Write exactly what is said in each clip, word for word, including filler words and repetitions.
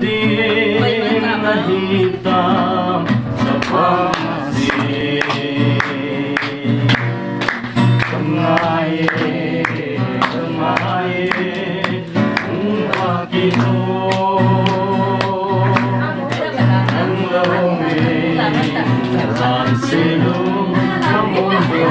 din na hitam sa pamasin. Kamaye, kamaye, kung pakito ang lawin ang silong na mundo.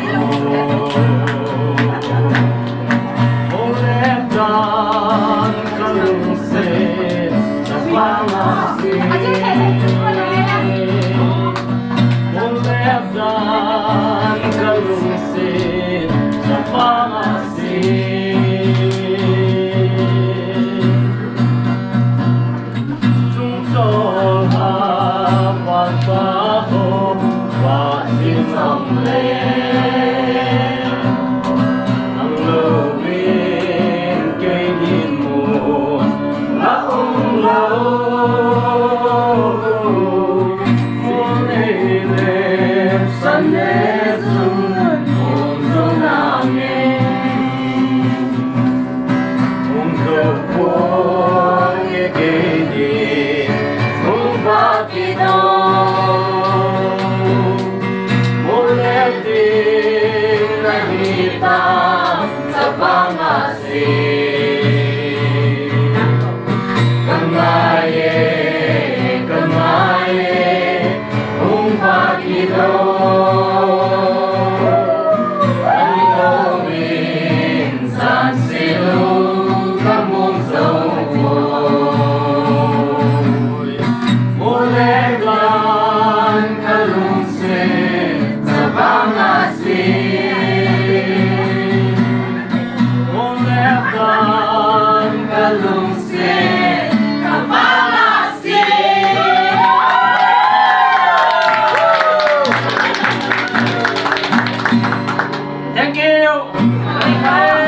Uletan kalungsin sa pamasin. Uletan kalungsin sa pamasin. Tungtol hapag baho wasin samlen ang lawin kay ginmon na umlaw. Mulilip sa nesun mundo namin kung kapong ikinin kung bakit ulit din nakita sa pamasin. Kamaye, kamaye, kung bakit ang gawin sa silong kamungsong mo'y muleglan kalungsin sa pamasin. Muleglan kalungsin sa pamasin. Thank you.